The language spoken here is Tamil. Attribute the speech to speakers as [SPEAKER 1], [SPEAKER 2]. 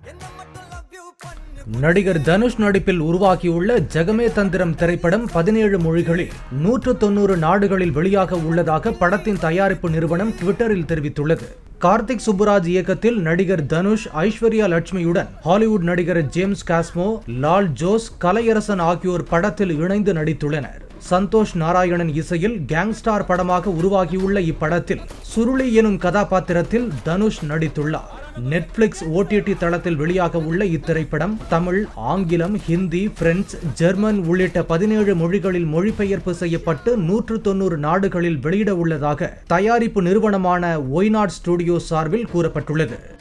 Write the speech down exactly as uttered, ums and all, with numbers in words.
[SPEAKER 1] நடிகர் தனுஷ் நடிப்பில் உருவாகியுள்ள ஜகமே தந்திரம் திரைப்படம் பதினேழு மொழிகளில் நூற்று தொன்னூறு நாடுகளில் வெளியாக உள்ளதாக படத்தின் தயாரிப்பு நிறுவனம் ட்விட்டரில் தெரிவித்துள்ளது. கார்த்திக் சுப்புராஜ் இயக்கத்தில் நடிகர் தனுஷ், ஐஸ்வர்யா லட்சுமியுடன் ஹாலிவுட் நடிகர் ஜேம்ஸ் காஸ்மோ, லால் ஜோஸ், கலையரசன் ஆகியோர் படத்தில் இணைந்து நடித்துள்ளனர். சந்தோஷ் நாராயணன் இசையில் கேங்ஸ்டார் படமாக உருவாகியுள்ள இப்படத்தில் சுருளி எனும் கதாபாத்திரத்தில் தனுஷ் நடித்துள்ளார். நெட்ஃபிளிக்ஸ் ஓடிடி தளத்தில் வெளியாக உள்ள இத்திரைப்படம் தமிழ், ஆங்கிலம், ஹிந்தி, பிரெஞ்சு, ஜெர்மன் உள்ளிட்ட பதினேழு மொழிகளில் மொழிபெயர்ப்பு செய்யப்பட்டு நூற்று தொன்னூறு நாடுகளில் வெளியிட உள்ளதாக தயாரிப்பு நிறுவனமான ஒய்நாட் ஸ்டுடியோ சார்பில் கூறப்பட்டுள்ளது.